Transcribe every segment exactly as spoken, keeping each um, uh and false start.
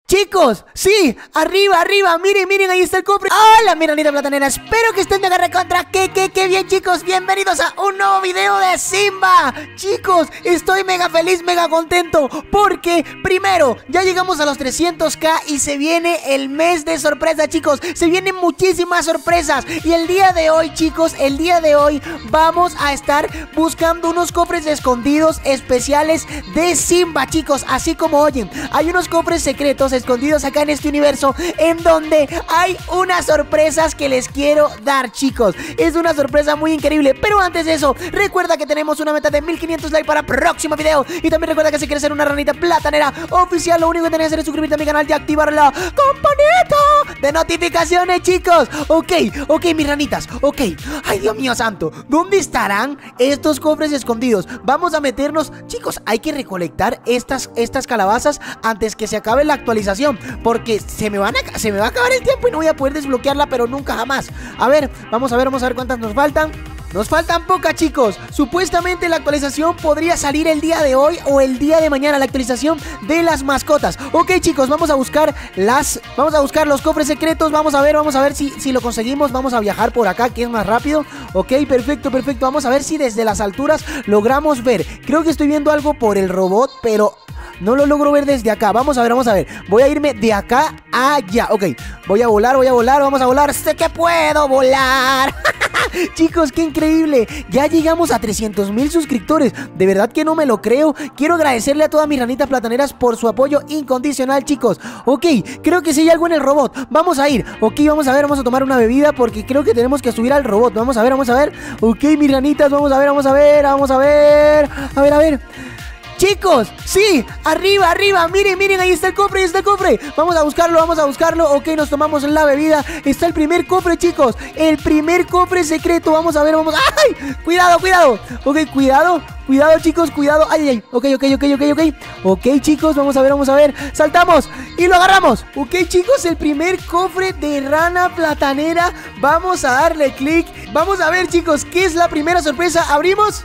Chicos, sí, arriba, arriba, miren, miren, ahí está el cofre. Hola, mi ranita platanera, espero que estén de agarre contra. Que, que, que bien, chicos, bienvenidos a un nuevo video de Simba. Chicos, estoy mega feliz, mega contento, porque primero, ya llegamos a los trescientos k y se viene el mes de sorpresa, chicos. Se vienen muchísimas sorpresas. Y el día de hoy, chicos, el día de hoy vamos a estar buscando unos cofres escondidos especiales de Simba, chicos. Así como oyen, hay unos cofres secretos escondidos acá en este universo, en donde hay unas sorpresas que les quiero dar, chicos. Es una sorpresa muy increíble, pero antes de eso, recuerda que tenemos una meta de mil quinientos likes para próximo video. Y también recuerda que si quieres ser una ranita platanera oficial, lo único que tienes que hacer es suscribirte a mi canal y activar la campanita de notificaciones, chicos. Ok, ok, mis ranitas, ok. Ay, Dios mío santo, ¿dónde estarán estos cofres escondidos? Vamos a meternos, chicos, hay que recolectar estas, estas calabazas antes que se acabe la actualización, porque se me, van a, se me va a acabar el tiempo y no voy a poder desbloquearla, pero nunca jamás. A ver, vamos a ver, vamos a ver cuántas nos faltan. Nos faltan pocas, chicos. Supuestamente la actualización podría salir el día de hoy o el día de mañana, la actualización de las mascotas. Ok, chicos, vamos a buscar las Vamos a buscar los cofres secretos. Vamos a ver, vamos a ver si, si lo conseguimos. Vamos a viajar por acá, que es más rápido. Ok, perfecto, perfecto. Vamos a ver si desde las alturas logramos ver. Creo que estoy viendo algo por el robot, pero no lo logro ver desde acá. Vamos a ver, vamos a ver. Voy a irme de acá a allá. Ok, voy a volar, voy a volar, vamos a volar. Sé que puedo volar. Chicos, qué increíble. Ya llegamos a trescientos mil suscriptores. De verdad que no me lo creo. Quiero agradecerle a todas mis ranitas plataneras por su apoyo incondicional, chicos. Ok, creo que sí hay algo en el robot. Vamos a ir. Ok, vamos a ver, vamos a tomar una bebida, porque creo que tenemos que subir al robot. Vamos a ver, vamos a ver. Ok, mis ranitas, vamos a ver, vamos a ver. Vamos a ver. A ver, a ver. Chicos, sí, arriba, arriba, miren, miren, ahí está el cofre, ahí está el cofre. Vamos a buscarlo, vamos a buscarlo. Ok, nos tomamos la bebida. Está el primer cofre, chicos. El primer cofre secreto, vamos a ver, vamos. ¡Ay! Cuidado, cuidado. Ok, cuidado, cuidado, chicos, cuidado. Ay, ay, ay, ok, ok, ok, ok, ok. Ok, chicos, vamos a ver, vamos a ver. Saltamos y lo agarramos. Ok, chicos, el primer cofre de rana platanera. Vamos a darle clic. Vamos a ver, chicos, ¿qué es la primera sorpresa? Abrimos.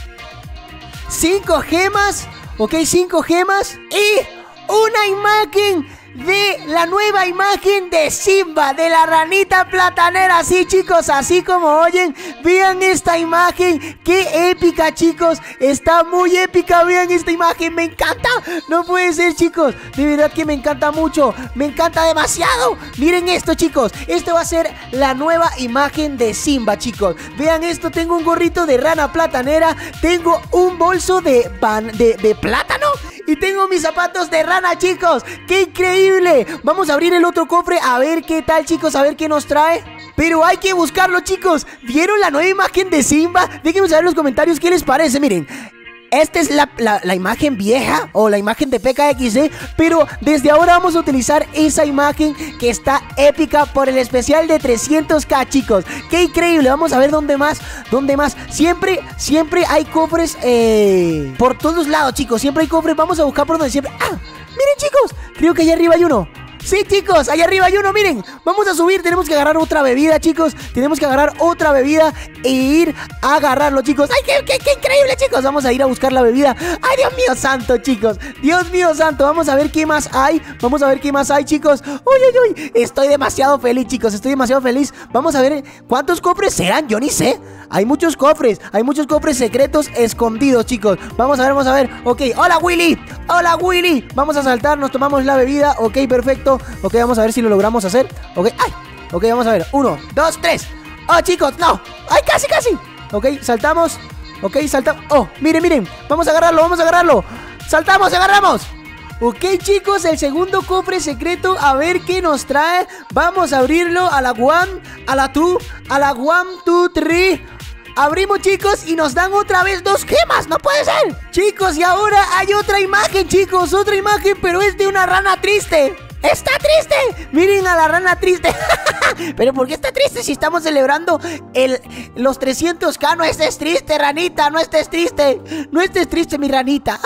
Cinco gemas, ok, cinco gemas y una imagen de la nueva imagen de Simba, de la ranita platanera. Sí, chicos, así como oyen, vean esta imagen, qué épica, chicos. Está muy épica, vean esta imagen, me encanta. No puede ser, chicos, de verdad que me encanta mucho, me encanta demasiado. Miren esto, chicos, esto va a ser la nueva imagen de Simba, chicos. Vean esto, tengo un gorrito de rana platanera, tengo un bolso de, pan, de, de plátano y tengo mis zapatos de rana, chicos. ¡Qué increíble! Vamos a abrir el otro cofre a ver qué tal, chicos, a ver qué nos trae. Pero hay que buscarlo, chicos. ¿Vieron la nueva imagen de Simba? Déjenme saber en los comentarios qué les parece. Miren, esta es la, la, la imagen vieja o la imagen de P K X D, pero desde ahora vamos a utilizar esa imagen que está épica por el especial de trescientos k, chicos. ¡Qué increíble! Vamos a ver dónde más, dónde más. Siempre, siempre hay cofres eh, por todos lados, chicos. Siempre hay cofres. Vamos a buscar por donde siempre... ¡Ah! Miren, chicos, creo que allá arriba hay uno. Sí, chicos, allá arriba hay uno, miren. Vamos a subir, tenemos que agarrar otra bebida, chicos. Tenemos que agarrar otra bebida e ir a agarrarlo, chicos. ¡Ay, qué, qué, qué increíble, chicos! Vamos a ir a buscar la bebida. ¡Ay, Dios mío santo, chicos! ¡Dios mío santo! Vamos a ver qué más hay. Vamos a ver qué más hay, chicos. ¡Uy, uy, uy! Estoy demasiado feliz, chicos. Estoy demasiado feliz. Vamos a ver cuántos cofres serán. Yo ni sé. Hay muchos cofres. Hay muchos cofres secretos escondidos, chicos. Vamos a ver, vamos a ver. Ok, hola, Willy. Hola, Willy. Vamos a saltar, nos tomamos la bebida. Ok, perfecto. Ok, vamos a ver si lo logramos hacer. Ok, ¡ay! Ok, vamos a ver. Uno, dos, tres. ¡Oh, chicos! ¡No! ¡Ay, casi, casi! Ok, saltamos. Ok, saltamos. ¡Oh! Miren, miren. Vamos a agarrarlo, vamos a agarrarlo. ¡Saltamos, agarramos! Ok, chicos, el segundo cofre secreto. A ver qué nos trae. Vamos a abrirlo a la one, a la two, a la one, two, three. Abrimos, chicos, y nos dan otra vez dos gemas. ¡No puede ser! Chicos, y ahora hay otra imagen, chicos. Otra imagen, pero es de una rana triste. ¡Está triste! Miren a la rana triste. ¿Pero por qué está triste si estamos celebrando el, los trescientos k? No estés triste, ranita, no estés triste. No estés triste, mi ranita.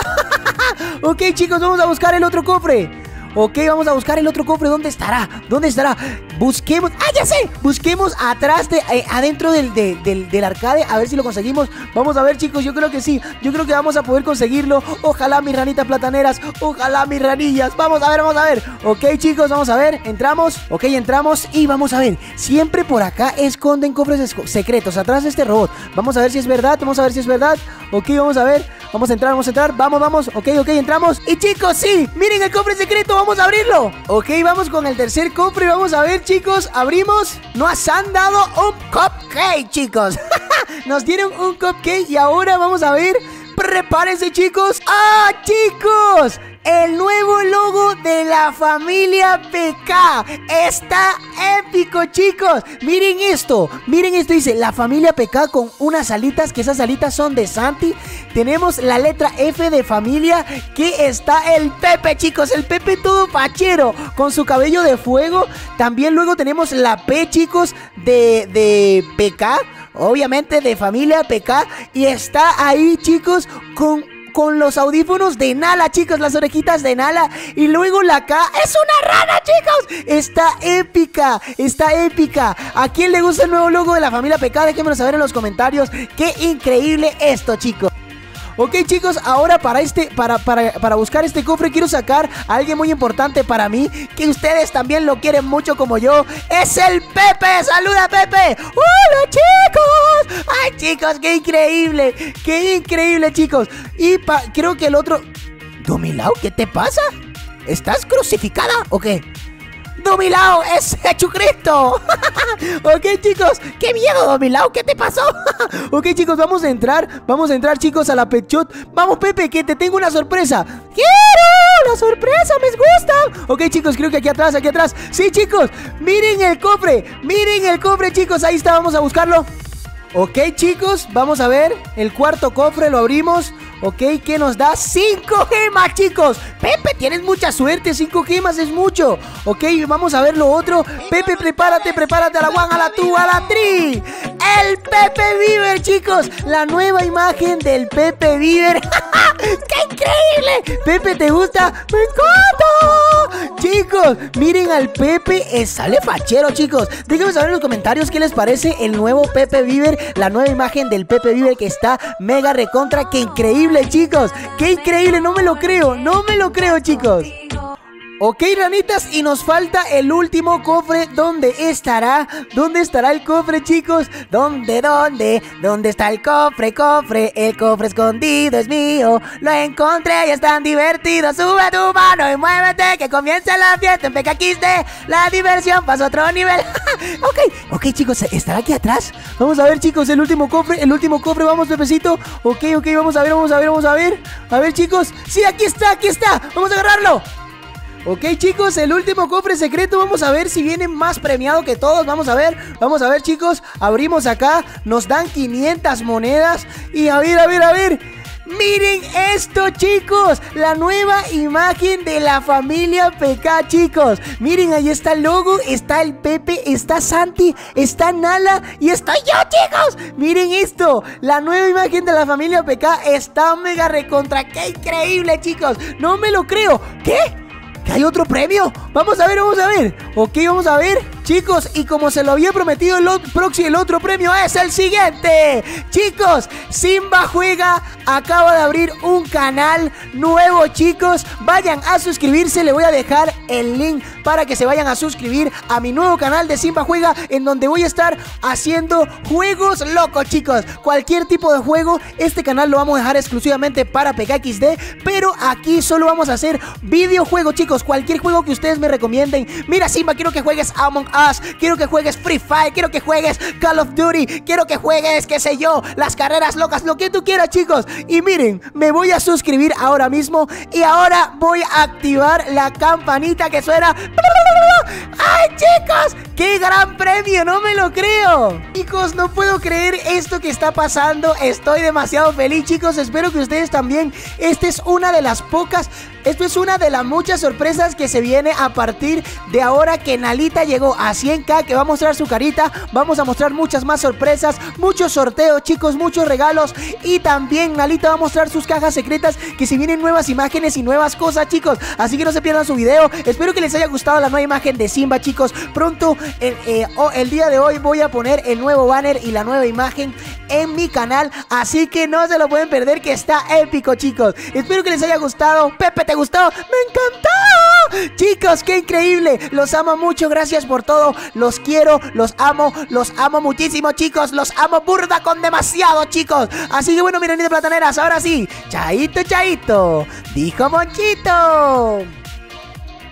Ok, chicos, vamos a buscar el otro cofre. Ok, vamos a buscar el otro cofre. ¿Dónde estará? ¿Dónde estará? Busquemos, ah, ya sé, busquemos atrás de, eh, adentro del, de, del, del arcade, a ver si lo conseguimos. Vamos a ver, chicos, yo creo que sí, yo creo que vamos a poder conseguirlo. Ojalá, mis ranitas plataneras, ojalá, mis ranillas. Vamos a ver, vamos a ver. Ok, chicos, vamos a ver, entramos, ok, entramos y vamos a ver. Siempre por acá esconden cofres secretos atrás de este robot. Vamos a ver si es verdad, vamos a ver si es verdad. Ok, vamos a ver, vamos a entrar, vamos a entrar, vamos, vamos. Ok, ok, entramos. Y chicos, sí, miren el cofre secreto, vamos a abrirlo. Ok, vamos con el tercer cofre, vamos a ver, chicos, abrimos. Nos han dado un cupcake, chicos. Nos dieron un cupcake y ahora vamos a ver. Prepárense, chicos. ¡Ah, chicos! El nuevo logo de la familia P K está épico, chicos. Miren esto, miren esto, dice la familia P K con unas alitas, que esas alitas son de Santi. Tenemos la letra F de familia, que está el Pepe, chicos, el Pepe todo fachero, con su cabello de fuego. También luego tenemos la P, chicos, de, de P K, obviamente de familia P K. Y está ahí, chicos, con... con los audífonos de Nala, chicos, las orejitas de Nala. Y luego la K es una rana, chicos. Está épica, está épica. ¿A quién le gusta el nuevo logo de la familia P K? Déjenmelo saber en los comentarios. Qué increíble esto, chicos. Ok, chicos, ahora para este para, para, para buscar este cofre quiero sacar a alguien muy importante para mí, que ustedes también lo quieren mucho como yo. Es el Pepe. ¡Saluda, Pepe! ¡Hola, chicos! ¡Ay, chicos, qué increíble! ¡Qué increíble, chicos! Y pa creo que el otro... ¿Domilao? ¿Qué te pasa? ¿Estás crucificada o qué? ¡Domilao! ¡Es Jesucristo! Ok, chicos, ¡qué miedo, Domilao! ¿Qué te pasó? Ok, chicos, vamos a entrar. Vamos a entrar, chicos, a la Pet Shop. Vamos, Pepe, que te tengo una sorpresa. ¡Quiero! ¡La sorpresa! ¡Me gusta! Ok, chicos, creo que aquí atrás, aquí atrás. Sí, chicos, miren el cofre. Miren el cofre, chicos, ahí está, vamos a buscarlo. Ok, chicos, vamos a ver. El cuarto cofre lo abrimos. Ok, ¿qué nos da? ¡Cinco gemas, chicos! Pepe, tienes mucha suerte. Cinco gemas es mucho. Ok, vamos a ver lo otro. Pepe, prepárate, prepárate a la one, a la two, a la three. El Pepe Viver, chicos. La nueva imagen del Pepe Viver. ¡Qué increíble! Pepe, ¿te gusta? ¡Me encanta! Chicos, miren al Pepe. Eh, sale fachero, chicos. Déjenme saber en los comentarios qué les parece el nuevo Pepe Viver. La nueva imagen del Pepe Viver, que está mega recontra. ¡Qué increíble, chicos! ¡Qué increíble! No me lo creo, no me lo creo, chicos. Ok, ranitas, y nos falta el último cofre. ¿Dónde estará? ¿Dónde estará el cofre, chicos? ¿Dónde, dónde? ¿Dónde está el cofre, cofre? El cofre escondido es mío. Lo encontré y es tan divertido. Sube tu mano y muévete, que comience la fiesta en P K X D. La diversión pasa a otro nivel. Ok, ok, chicos, ¿estará aquí atrás? Vamos a ver, chicos, el último cofre. El último cofre, vamos, Pepecito. Ok, ok, vamos a ver, vamos a ver, vamos a ver. A ver, chicos, sí, aquí está, aquí está. Vamos a agarrarlo. Ok, chicos, el último cofre secreto. Vamos a ver si viene más premiado que todos. Vamos a ver, vamos a ver, chicos. Abrimos acá, nos dan quinientas monedas. Y a ver, a ver, a ver. Miren esto, chicos. La nueva imagen de la familia P K, chicos. Miren, ahí está el logo. Está el Pepe, está Santi, está Nala y estoy yo, chicos. Miren esto. La nueva imagen de la familia P K está mega recontra. ¡Qué increíble, chicos! No me lo creo. ¿Qué? ¿Hay otro premio? Vamos a ver, vamos a ver. Ok, vamos a ver, chicos. Y como se lo había prometido, el otro, el otro premio es el siguiente. Chicos, Simba Juega acaba de abrir un canal nuevo, chicos. Vayan a suscribirse. Le voy a dejar el link para que se vayan a suscribir a mi nuevo canal de Simba Juega, en donde voy a estar haciendo juegos locos, chicos. Cualquier tipo de juego. Este canal lo vamos a dejar exclusivamente para P K X D, pero aquí solo vamos a hacer videojuegos, chicos. Cualquier juego que ustedes me recomienden. Mira, Simba, quiero que juegues Among Us, quiero que juegues Free Fire, quiero que juegues Call of Duty, quiero que juegues, qué sé yo, las carreras locas, lo que tú quieras, chicos. Y miren, me voy a suscribir ahora mismo. Y ahora voy a activar la campanita que suena. ¡Ay, chicos! ¡Qué gran premio! ¡No me lo creo! Chicos, no puedo creer esto que está pasando. Estoy demasiado feliz, chicos. Espero que ustedes también. Esta es una de las pocas... Esto es una de las muchas sorpresas que se viene a partir de ahora que Nalita llegó a cien K, que va a mostrar su carita. Vamos a mostrar muchas más sorpresas, muchos sorteos, chicos, muchos regalos. Y también Nalita va a mostrar sus cajas secretas, que se vienen nuevas imágenes y nuevas cosas, chicos. Así que no se pierdan su video. Espero que les haya gustado la nueva imagen de Simba, chicos. Pronto el, eh, oh, el día de hoy voy a poner el nuevo banner y la nueva imagen en mi canal, así que no se lo pueden perder, que está épico, chicos. Espero que les haya gustado. Pepe, ¿te gustó? ¡Me encantó! Chicos, qué increíble. Los amo mucho, gracias por todo. Los quiero, los amo, los amo muchísimo, chicos. Los amo burda con demasiado, chicos. Así que bueno, miranitas plataneras, ahora sí, chaito, chaito, dijo Monchito.